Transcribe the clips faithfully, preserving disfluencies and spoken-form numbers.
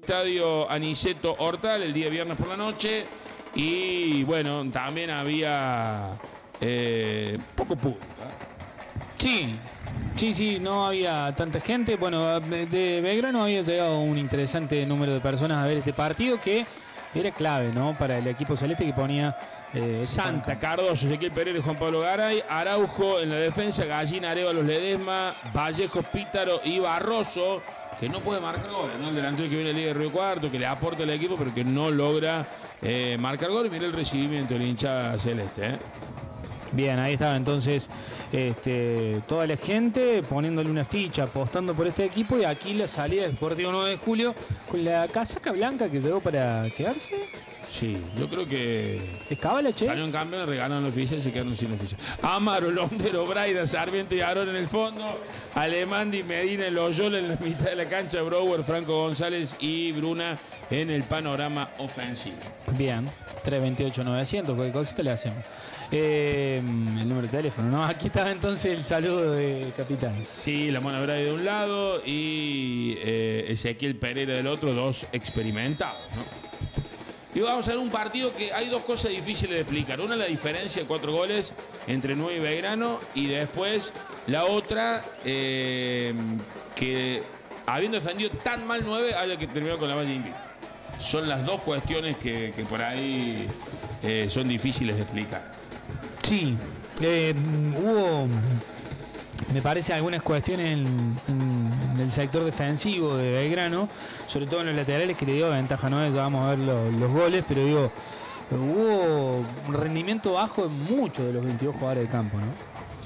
Estadio Aniceto Hortal el día viernes por la noche. Y bueno, también había eh, poco público. Sí, sí, sí, no había tanta gente. Bueno, de Belgrano había llegado un interesante número de personas a ver este partido que era clave, ¿no? Para el equipo celeste que ponía eh, Santa, Cardoso, Ezequiel Pereira y Juan Pablo Garay, Araujo en la defensa, Gallina, Arévalos, Ledesma, Vallejo, Pítaro y Barroso, que no puede marcar goles, ¿no? El delantero que viene de Liga de Río Cuarto, que le aporta al equipo, pero que no logra eh, marcar goles. Mira el recibimiento del hincha celeste, ¿eh? Bien, ahí estaba entonces este, toda la gente poniéndole una ficha, apostando por este equipo, y aquí la salida de Deportivo nueve de julio con la casaca blanca que llegó para quedarse. Sí, yo creo que... ¿Es cábala, che? Salió en cambio, regalan el oficial y se quedaron sin oficial. Amaro, Londero, Braida, Sarmiento y Aarón en el fondo. Alemandi, Medina, Loyola en la mitad de la cancha. Brouwer, Franco González y Bruna en el panorama ofensivo. Bien, tres veintiocho novecientos, cualquier cosita le hacemos. Eh, el número de teléfono, ¿no? Aquí estaba entonces el saludo de capitanes. Sí, la Mona Braida de un lado y eh, Ezequiel Pereira del otro, dos experimentados, ¿no? Y vamos a ver un partido que hay dos cosas difíciles de explicar. Una, la diferencia de cuatro goles entre nueve y Belgrano. Y después la otra, eh, que habiendo defendido tan mal nueve, haya que terminar con la valla invicta. Son las dos cuestiones que, que por ahí eh, son difíciles de explicar. Sí, eh, hubo, me parece, algunas cuestiones en, en el sector defensivo de Belgrano, sobre todo en los laterales, que le dio ventaja, ¿no? Ya vamos a ver los, los goles, pero digo, hubo un rendimiento bajo en muchos de los veintidós jugadores de campo, ¿no?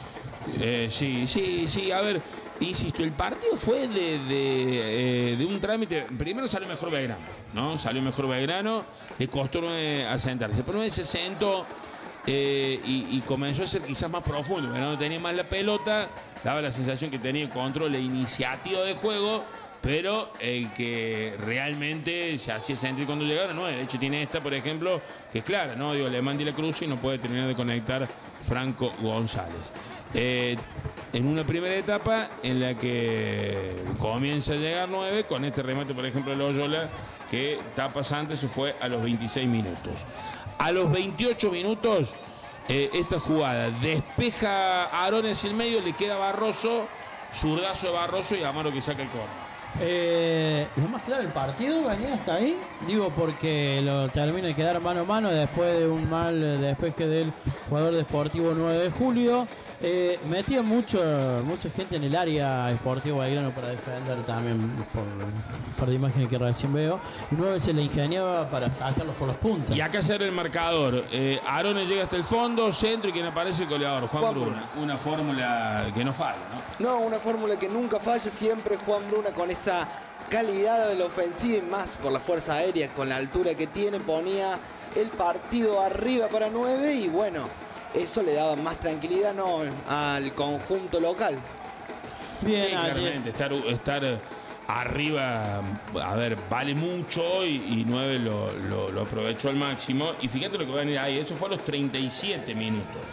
Eh, sí, sí, sí, a ver, insisto, el partido fue de, de, eh, de un trámite. Primero salió mejor Belgrano, ¿no? Salió mejor Belgrano, le costó nueve asentarse, pero nueve se sentó. Eh, y, y comenzó a ser quizás más profundo. No tenía más la pelota, daba la sensación que tenía control e iniciativa de juego, pero el que realmente se hacía sentir cuando llegaba, no, de hecho tiene esta, por ejemplo, que es clara, ¿no? Digo, le manda la cruz y no puede terminar de conectar Franco González. Eh, en una primera etapa en la que comienza a llegar nueve, con este remate, por ejemplo, de Loyola, que tapa Santos, se fue a los veintiséis minutos. A los veintiocho minutos, eh, esta jugada despeja a Aarón hacia el medio, le queda Barroso, zurdazo de Barroso y Amaro que saca el córner. Eh, ¿Lo más claro el partido venía hasta ahí? Digo, porque lo termina de quedar mano a mano después de un mal despeje del jugador de Sportivo nueve de julio. Eh, metía mucho, mucha gente en el área Sportivo Belgrano para defender también por, por la imagen que recién veo. Y nueve se le ingeniaba para sacarlos por las puntas. Y acá hacer el marcador. Eh, Aarón llega hasta el fondo, centro, y quien aparece el goleador, Juan, Juan Bruna. Bruna. Una fórmula que no falla, ¿no? No, una fórmula que nunca falla, siempre Juan Bruna con esa calidad de la ofensiva y más por la fuerza aérea, con la altura que tiene, ponía el partido arriba para nueve y bueno, eso le daba más tranquilidad, ¿no?, al conjunto local. Bien, sí, claramente, estar, estar arriba, a ver, vale mucho y, y nueve lo, lo, lo aprovechó al máximo. Y fíjate lo que va a venir ahí, eso fue a los treinta y siete minutos.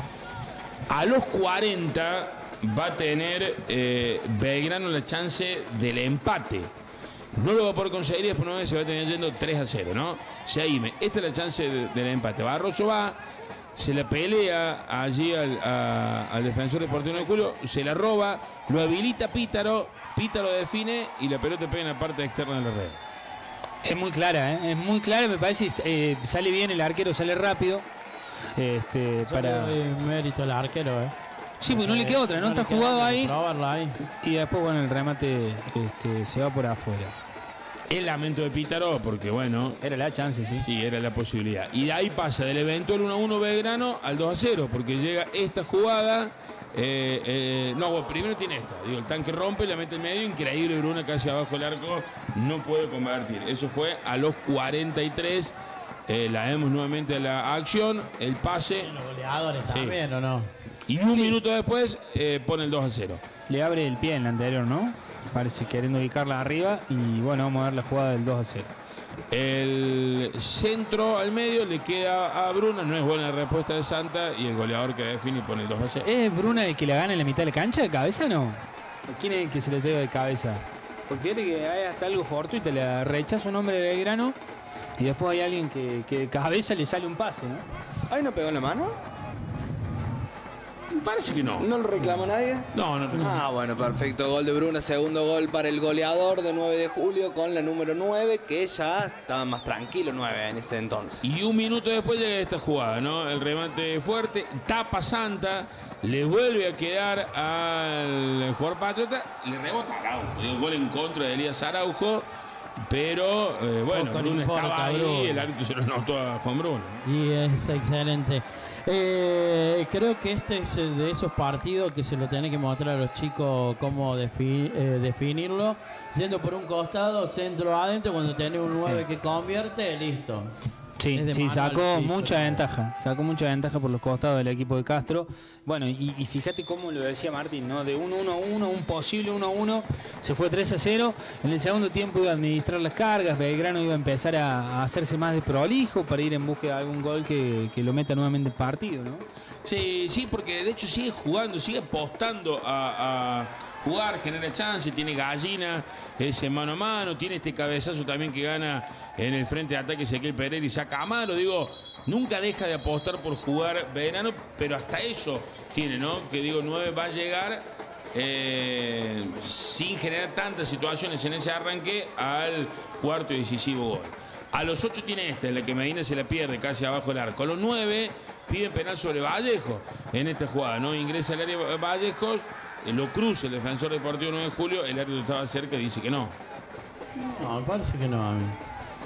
A los cuarenta va a tener eh, Belgrano la chance del empate. No lo va a poder conseguir y después nueve se va a tener yendo tres a cero, ¿no? Seime, esta es la chance de, del empate. Barroso va, se la pelea allí al, a, al defensor deportivo nueve de julio, se la roba, lo habilita Pítaro, Pítaro define y la pelota pega en la parte externa de la red. Es muy clara, ¿eh? Es muy clara, me parece, eh, sale bien el arquero, sale rápido. Este, Yo para... le doy mérito al arquero, ¿eh? Sí, pues no le queda otra, ¿no? no Está jugado ahí. ahí. Y después, bueno, el remate este, se va por afuera. El lamento de Pítaro, porque bueno... Era la chance, sí. Sí, era la posibilidad. Y de ahí pasa del eventual uno a uno Belgrano al dos a cero, porque llega esta jugada... Eh, eh, no, bueno, primero tiene esta. Digo, el tanque rompe, la mete en medio, increíble, Bruna casi abajo el arco, no puede convertir. Eso fue a los cuarenta y tres. Eh, la vemos nuevamente a la acción, el pase... Los goleadores sí. también, ¿o no? Y un sí. minuto después eh, pone el dos a cero. Le abre el pie en la anterior, ¿no? Parece queriendo ubicarla arriba y bueno, vamos a ver la jugada del dos a cero. El centro al medio le queda a Bruna, no es buena la respuesta de Santa y el goleador que define y pone el dos a cero. ¿Es Bruna el que la gana en la mitad de la cancha de cabeza o no? ¿Quién es el que se le lleva de cabeza? Porque fíjate que hay hasta algo fortuito, le rechaza un hombre de Belgrano y después hay alguien que, que de cabeza le sale un pase, ¿no? ¿Ahí no pegó en la mano? Parece que no. ¿No lo reclamó nadie? No, no, no. Ah, bueno, perfecto. Gol de Bruna, segundo gol para el goleador de nueve de julio con la número nueve, que ya estaba más tranquilo nueve en ese entonces. Y un minuto después llega esta jugada, ¿no? El remate fuerte, tapa Santa, le vuelve a quedar al jugador patriota, le rebota a Araujo. Digo, gol en contra de Elías Araujo, pero eh, bueno, Poco Bruno importa, estaba ahí, Bruno. el árbitro se lo notó a Juan Bruno. Y es excelente. Eh, creo que este es de esos partidos que se lo tiene que mostrar a los chicos cómo defi- eh, definirlo. Siendo por un costado, centro adentro, cuando tiene un nueve Sí. que convierte, listo. Sí, Es de sí, manual, sacó sí, mucha pero- ventaja, sacó mucha ventaja por los costados del equipo de Castro. Bueno, y, y fíjate cómo lo decía Martín, ¿no? De un uno a uno, un posible uno a uno, se fue tres a cero. En el segundo tiempo iba a administrar las cargas, Belgrano iba a empezar a, a hacerse más de prolijo para ir en busca de algún gol que, que lo meta nuevamente en partido, ¿no? Sí, sí, porque de hecho sigue jugando, sigue apostando a, a jugar, genera chance, tiene Gallina, ese mano a mano, tiene este cabezazo también que gana en el frente de ataque Ezequiel Pereira y saca a mano. Digo, nunca deja de apostar por jugar Belgrano, pero hasta eso tiene, ¿no? Que digo, nueve va a llegar eh, sin generar tantas situaciones en ese arranque al cuarto y decisivo gol. A los ocho tiene este, el que Medina se la pierde casi abajo del arco. A los nueve piden penal sobre Vallejo en esta jugada, ¿no? Ingresa al área Vallejos, eh, lo cruza el defensor deportivo nueve de julio, el árbitro estaba cerca y dice que no. No, me parece que no a mí.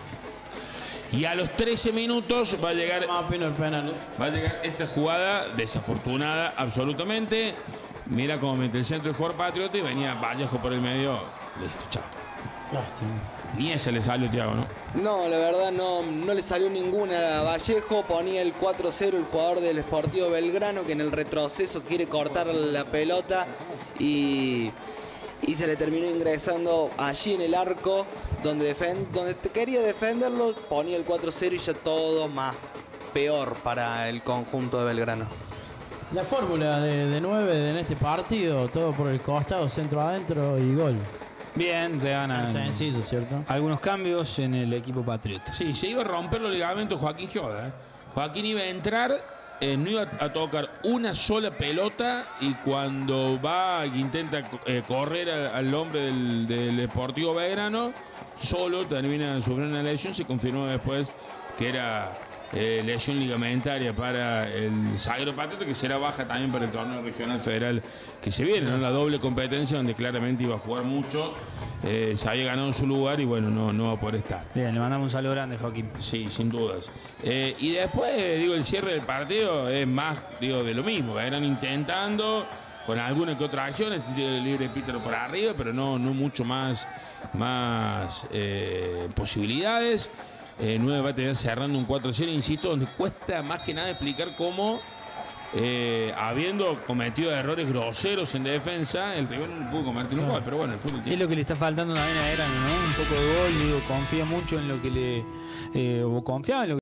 Y a los trece minutos va a llegar, Más opino el penal. va a llegar esta jugada desafortunada absolutamente. Mira cómo mete el centro el jugador patriota y venía Vallejo por el medio. Listo, chao. Lástima. Ni ese le salió, Thiago, ¿no? No, la verdad no, no le salió ninguna a Vallejo. Ponía el cuatro cero el jugador del Sportivo Belgrano, que en el retroceso quiere cortar la pelota y, y se le terminó ingresando allí en el arco donde, defen- donde te quería defenderlo. Ponía el cuatro cero y ya todo más peor para el conjunto de Belgrano. La fórmula de, de nueve en este partido, todo por el costado, centro adentro y gol. Bien, se ganan Sencillo, ¿cierto? algunos cambios en el equipo patriota. Sí, se iba a romper los ligamentos Joaquín Gioda. ¿eh? Joaquín iba a entrar, eh, no iba a tocar una sola pelota y cuando va y intenta eh, correr a- al hombre del, del Deportivo Belgrano, solo termina sufriendo una lesión. Se confirmó después que era eh, lesión ligamentaria para el Sagro Patriota, que será baja también para el torneo regional federal que se viene, ¿no? La doble competencia donde claramente iba a jugar mucho, eh, se había ganado su lugar y bueno, no, no va a poder estar. Bien, le mandamos un saludo grande, Joaquín. Sí, sin dudas. Eh, y después, digo, el cierre del partido es más, digo, de lo mismo. Eran intentando con alguna que otra acción, el tiro libre de Pítaro por arriba, pero no, no mucho más, más eh, posibilidades. Eh, nueve va a tener cerrando un cuatro cero, insisto, donde cuesta más que nada explicar cómo, eh, habiendo cometido errores groseros en defensa, el rival no le pudo convertir un gol. Pero bueno, el fútbol Es tiene. lo que le está faltando también a Belgrano, ¿no? Un poco de gol, digo, confía mucho en lo que le... Eh, o confiaba en lo que